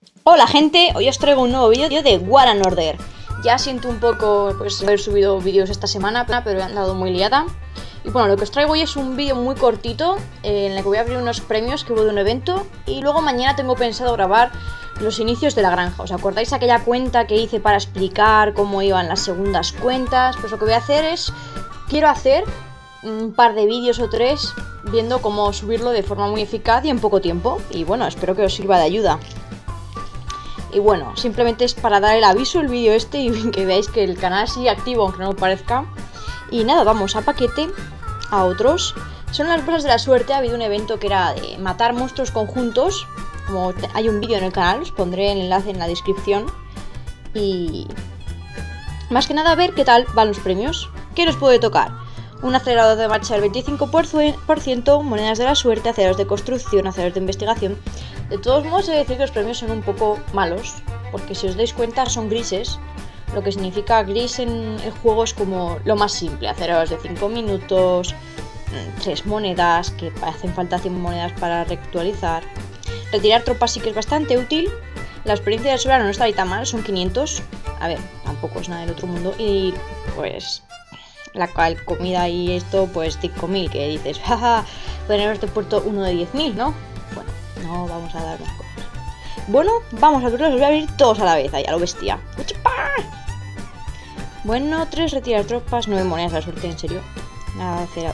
Hola gente, hoy os traigo un nuevo vídeo de War and Order. Ya siento un poco pues haber subido vídeos esta semana, pero he andado muy liada. Y bueno, lo que os traigo hoy es un vídeo muy cortito en el que voy a abrir unos premios que hubo de un evento. Y luego mañana tengo pensado grabar los inicios de la granja. ¿Os acordáis aquella cuenta que hice para explicar cómo iban las segundas cuentas? Pues lo que voy a hacer es, quiero hacer un par de vídeos o tres viendo cómo subirlo de forma muy eficaz y en poco tiempo. Y bueno, espero que os sirva de ayuda. Y bueno, simplemente es para dar el aviso el vídeo este y que veáis que el canal sigue activo aunque no lo parezca. Y nada, vamos a paquete, a otros. Son las bolsas de la suerte. Ha habido un evento que era de matar monstruos conjuntos. Como hay un vídeo en el canal, os pondré el enlace en la descripción. Y más que nada a ver qué tal van los premios. ¿Qué nos puede tocar? Un acelerador de marcha del 25%, monedas de la suerte, aceleradores de construcción, aceleradores de investigación. De todos modos, he de decir que los premios son un poco malos, porque si os dais cuenta son grises. Lo que significa gris en el juego es como lo más simple: aceleradores de 5 minutos, 3 monedas, que hacen falta 100 monedas para reactualizar. Retirar tropas sí que es bastante útil. La experiencia del soberano no está ahí tan mal, son 500. A ver, tampoco es nada del otro mundo. Y pues la comida y esto, pues 5.000, que dices, jaja, podrían haberte puesto uno de 10.000, ¿no? Bueno, no vamos a dar las cosas. Bueno, vamos a abrirlos, los voy a abrir todos a la vez, ahí a lo bestia. Bueno, 3 retirar tropas, 9 monedas a la suerte, en serio. Nada, cera.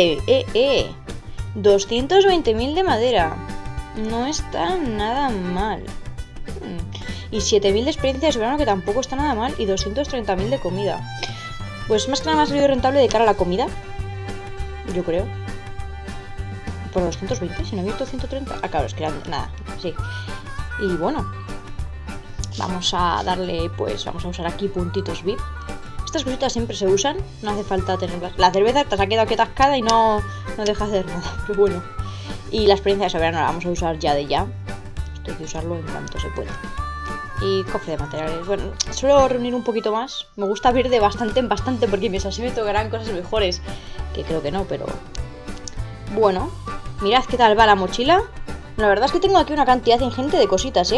220.000 de madera. No está nada mal. Y 7.000 de experiencia de soberano, que tampoco está nada mal. Y 230.000 de comida. Pues más que nada me ha salido rentable de cara a la comida, yo creo. Por 220, si no he visto 130. Ah, claro, es que era nada, sí. Y bueno, vamos a darle, pues vamos a usar aquí puntitos VIP. Estas cositas siempre se usan, no hace falta tenerlas. La cerveza te ha quedado aquí atascada y no deja hacer nada, pero bueno. Y la experiencia de soberano la vamos a usar ya de ya. Esto hay que usarlo en cuanto se pueda. Y cofre de materiales. Bueno, suelo reunir un poquito más. Me gusta abrir de bastante en bastante porque así me tocarán cosas mejores. Que creo que no, pero bueno, mirad qué tal va la mochila. La verdad es que tengo aquí una cantidad ingente de cositas,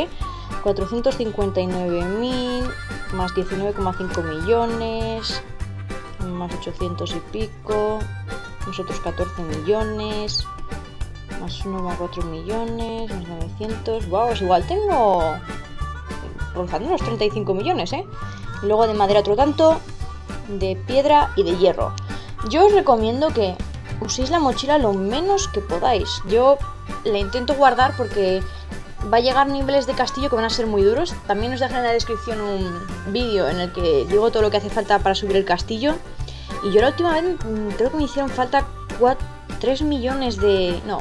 459.000, más 19,5 millones, más 800 y pico, más otros 14 millones, más 1,4 millones, más 900. Wow, pues igual tengo rozando unos 35 millones, Luego de madera otro tanto, de piedra y de hierro. Yo os recomiendo que uséis la mochila lo menos que podáis. Yo la intento guardar porque va a llegar niveles de castillo que van a ser muy duros. También os dejaré en la descripción un vídeo en el que digo todo lo que hace falta para subir el castillo. Y yo la última vez creo que me hicieron falta 3 millones de... no,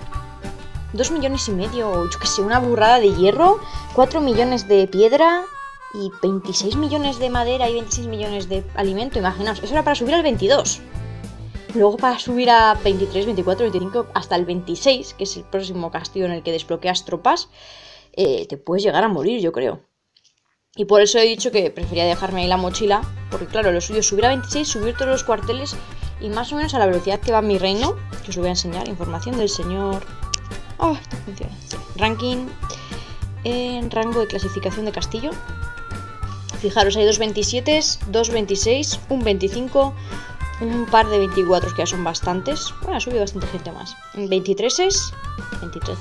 2 millones y medio, o yo que sé, una burrada de hierro, 4 millones de piedra y 26 millones de madera y 26 millones de alimento. Imaginaos, eso era para subir al 22. Luego para subir a 23, 24, 25, hasta el 26, que es el próximo castillo en el que desbloqueas tropas, te puedes llegar a morir, yo creo. Y por eso he dicho que prefería dejarme ahí la mochila, porque claro, lo suyo es subir a 26, subir todos los cuarteles y más o menos a la velocidad que va mi reino, que os lo voy a enseñar. Información del señor... oh, esto funciona. Ranking en rango de clasificación de castillo. Fijaros, hay 2 27, 2 26, un 25... un par de 24 que ya son bastantes. Bueno, ha subido bastante gente más. 23 es... 23.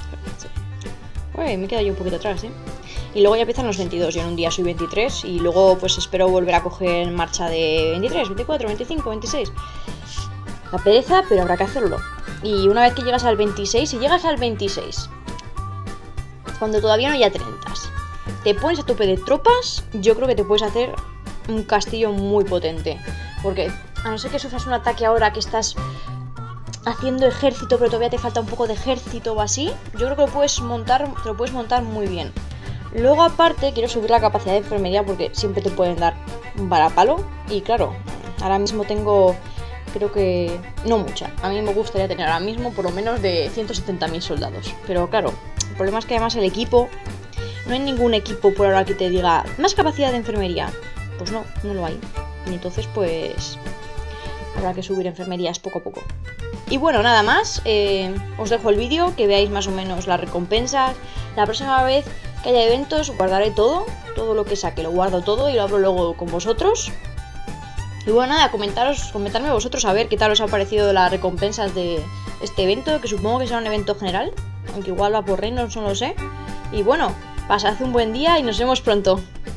Uy, me he quedado yo un poquito atrás, Y luego ya empiezan los 22. Yo en un día soy 23 y luego pues espero volver a coger marcha de 23, 24, 25, 26. La pereza, pero habrá que hacerlo. Y una vez que llegas al 26, si llegas al 26, cuando todavía no haya 30, te pones a tope de tropas, yo creo que te puedes hacer un castillo muy potente. Porque a no ser que sufras un ataque ahora que estás haciendo ejército, pero todavía te falta un poco de ejército o así, yo creo que te lo puedes montar muy bien. Luego aparte quiero subir la capacidad de enfermería porque siempre te pueden dar un varapalo. Y claro, ahora mismo tengo, creo que no mucha. A mí me gustaría tener ahora mismo por lo menos de 170.000 soldados. Pero claro, el problema es que además el equipo, no hay ningún equipo por ahora que te diga más capacidad de enfermería. Pues no lo hay. Y entonces pues habrá que subir enfermerías poco a poco. Y bueno, nada más, os dejo el vídeo, que veáis más o menos las recompensas. La próxima vez que haya eventos, guardaré todo lo que saque, lo guardo todo y lo abro luego con vosotros. Y bueno, nada, comentarme vosotros a ver qué tal os ha parecido las recompensas de este evento, que supongo que será un evento general, aunque igual va por reinos, no lo sé. Y bueno, pasad un buen día y nos vemos pronto.